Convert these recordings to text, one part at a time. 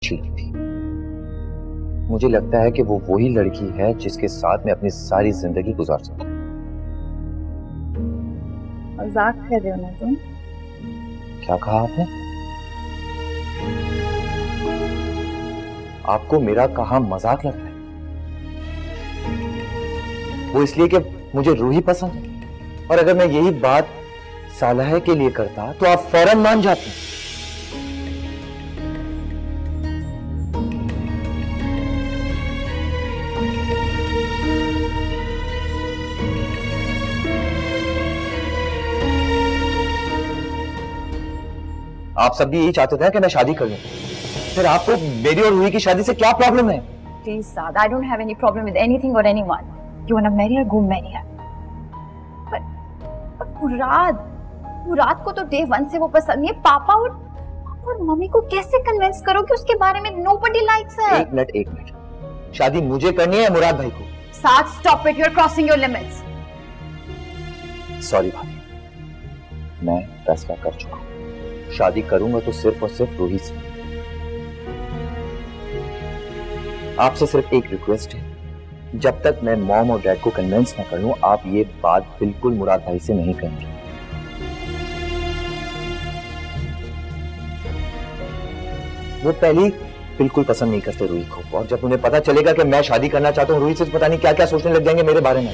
चुकी थी। मुझे लगता है कि वो वही लड़की है जिसके साथ मैं अपनी सारी जिंदगी गुजार सकता हूँ। मजाक कर रहे हो ना तुम? क्या कहा आपने? आपको मेरा कहा मजाक लग रहा है? वो इसलिए कि मुझे रूही पसंद है, और अगर मैं यही बात सालह के लिए करता तो आप फौरन मान जाते। आप सब भी यही चाहते थे कि मैं शादी कर लूं, फिर आपको मेरी और रूही की शादी से क्या प्रॉब्लम है? Please, Saad, I don't have any problem with anything or anyone. You wanna marry her, go marry her. But मुराद को तो डे 1 से वो पसंद नहीं है। पापा और मम्मी को कैसे कन्विंस करो कि उसके बारे में nobody likes her? एक मिनट। शादी मुझे करनी है या मुराद भाई को? Saad, stop it. You're crossing your limits. Sorry भाभी, मैं फैसला कर चुका हूँ। शादी करूंगा तो सिर्फ और सिर्फ रूही से। आपसे सिर्फ एक रिक्वेस्ट है, जब तक मैं मॉम और डैड को कन्विंस ना कर लूं, आप ये बात बिल्कुल मुराद भाई से नहीं कहेंगे। वो पहली बिल्कुल पसंद नहीं करते रूही को, और जब उन्हें पता चलेगा कि मैं शादी करना चाहता हूँ रूही से, पता नहीं क्या क्या सोचने लग जाएंगे मेरे बारे में।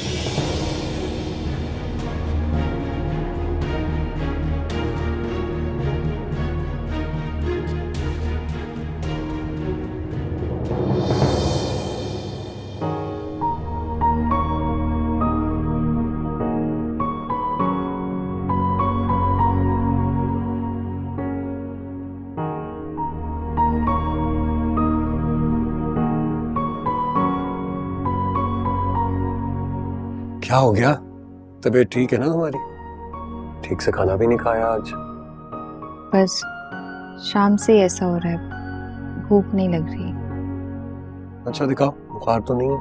क्या हो गया? तबीयत ठीक है ना हमारी? ठीक से खाना भी नहीं खाया आज। बस शाम से ऐसा हो रहा है, भूख नहीं लग रही। अच्छा दिखाओ, बुखार तो नहीं है?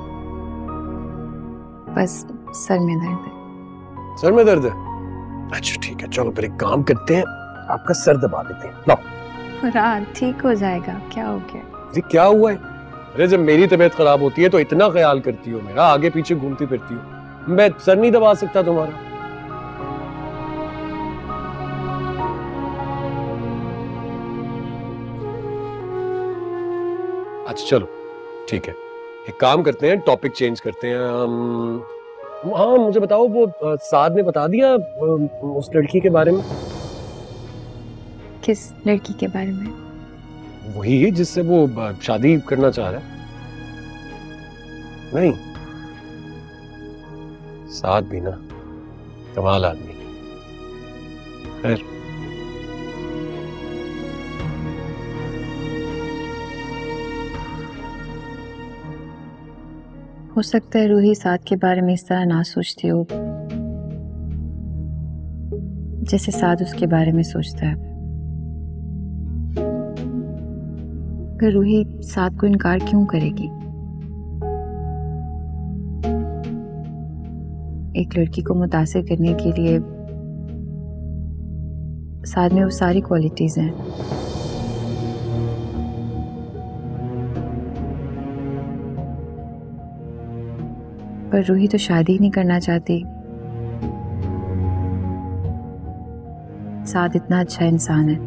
बस सर में दर्द है। सर में दर्द है? अच्छा ठीक है, चलो फिर एक काम करते हैं, आपका सर दबा देते हैं। लो। मुराद, ठीक हो जाएगा। क्या हो गया? जी क्या हुआ है? अरे जब मेरी तबीयत खराब होती है तो इतना ख्याल करती हो मेरा, आगे पीछे घूमती फिरती हो। मैं सर नहीं दबा सकता तुम्हारा? अच्छा चलो ठीक है, एक काम करते हैं, टॉपिक चेंज करते हैं। हाँ मुझे बताओ, वो साद ने बता दिया उस लड़की के बारे में? किस लड़की के बारे में? वही जिससे वो शादी करना चाह रहा है। नहीं, साद भी ना कमाल आदमी। खैर हो सकता है रूही साद के बारे में इस तरह ना सोचती हो जैसे साद उसके बारे में सोचता है। अगर रूही साद को इनकार क्यों करेगी? एक लड़की को मुतासिर करने के लिए साद में वो सारी क्वालिटीज हैं। पर रूही तो शादी ही नहीं करना चाहती। साद इतना अच्छा इंसान है,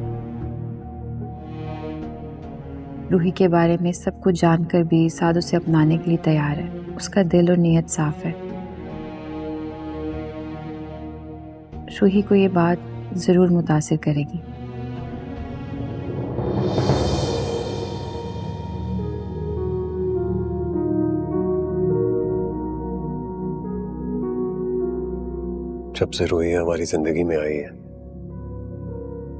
रूही के बारे में सब कुछ जानकर भी साद उसे अपनाने के लिए तैयार है। उसका दिल और नीयत साफ है। रूही को ये बात जरूर मुतासिर करेगी। जब से रूही हमारी जिंदगी में आई है,